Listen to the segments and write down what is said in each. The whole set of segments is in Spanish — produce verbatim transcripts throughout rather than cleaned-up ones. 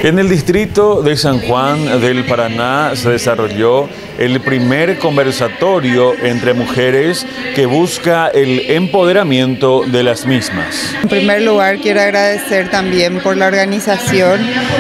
En el distrito de San Juan del Paraná se desarrolló el primer conversatorio entre mujeres que busca el empoderamiento de las mismas. En primer lugar, quiero agradecer también por la organización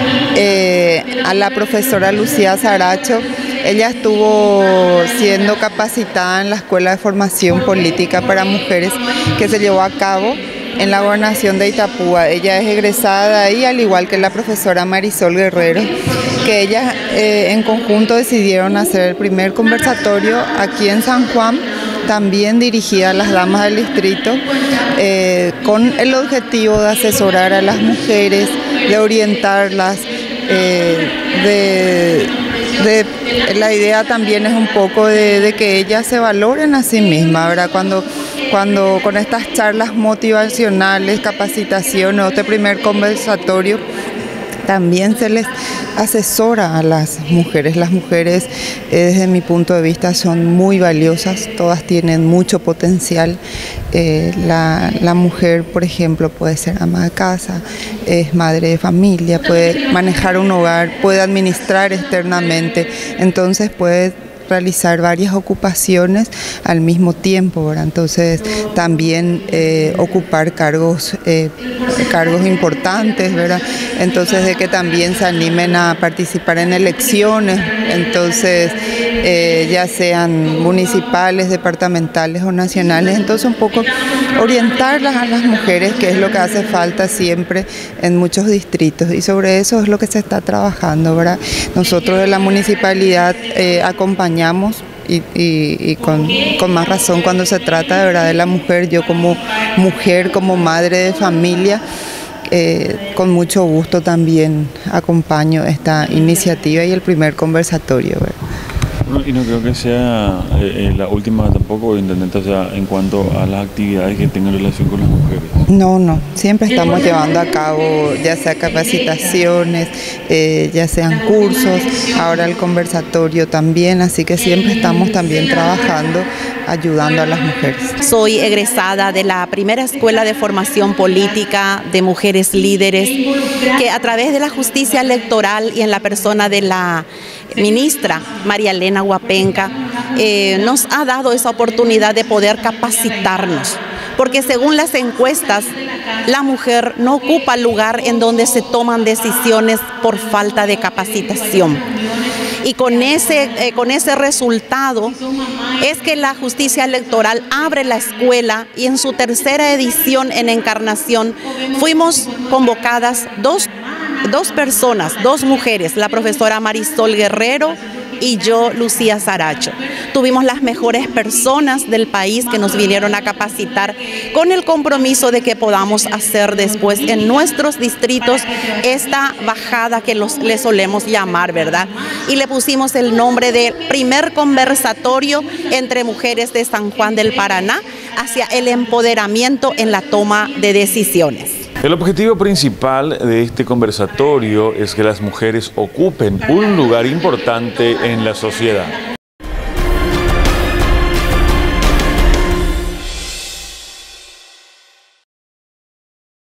eh, a la profesora Lucía Saracho. Ella estuvo siendo capacitada en la Escuela de Formación Política para Mujeres que se llevó a cabo en la gobernación de Itapúa. Ella es egresada de ahí, al igual que la profesora Marisol Guerrero, que ellas eh, en conjunto decidieron hacer el primer conversatorio aquí en San Juan, también dirigida a las damas del distrito, eh, con el objetivo de asesorar a las mujeres, de orientarlas, eh, de... De, la idea también es un poco de, de que ellas se valoren a sí mismas, ¿verdad? Cuando, cuando con estas charlas motivacionales, capacitación o este primer conversatorio, también se les asesora a las mujeres. Las mujeres, eh, desde mi punto de vista, son muy valiosas, todas tienen mucho potencial. Eh, la, la mujer, por ejemplo, puede ser ama de casa, es madre de familia, puede manejar un hogar, puede administrar externamente, entonces puede realizar varias ocupaciones al mismo tiempo, ¿verdad? Entonces también eh, ocupar cargos, eh, cargos importantes, ¿verdad? Entonces de que también se animen a participar en elecciones, entonces eh, ya sean municipales, departamentales o nacionales, entonces un poco orientarlas a las mujeres, que es lo que hace falta siempre en muchos distritos, y sobre eso es lo que se está trabajando, ¿verdad? Nosotros de la municipalidad eh, acompañamos Y, y, y con, con más razón cuando se trata de verdad de la mujer. Yo como mujer, como madre de familia, eh, con mucho gusto también acompaño esta iniciativa y el primer conversatorio, ¿verdad? No, y no creo que sea eh, la última tampoco, intendente, o sea, en cuanto a las actividades que tengan relación con las mujeres. No, no, siempre estamos llevando a cabo ya sea capacitaciones, eh, ya sean cursos, ahora el conversatorio también, así que siempre estamos también trabajando, ayudando a las mujeres. Soy egresada de la primera escuela de formación política de mujeres líderes, que a través de la justicia electoral y en la persona de la ministra María Elena Huapenca, eh, nos ha dado esa oportunidad de poder capacitarnos, porque según las encuestas, la mujer no ocupa lugar en donde se toman decisiones por falta de capacitación. Y con ese, eh, con ese resultado es que la justicia electoral abre la escuela, y en su tercera edición en Encarnación fuimos convocadas dos, dos personas, dos mujeres, la profesora Marisol Guerrero y yo, Lucía Saracho. Tuvimos las mejores personas del país que nos vinieron a capacitar, con el compromiso de que podamos hacer después en nuestros distritos esta bajada que los, le solemos llamar, ¿verdad? Y le pusimos el nombre de primer conversatorio entre mujeres de San Juan del Paraná hacia el empoderamiento en la toma de decisiones. El objetivo principal de este conversatorio es que las mujeres ocupen un lugar importante en la sociedad.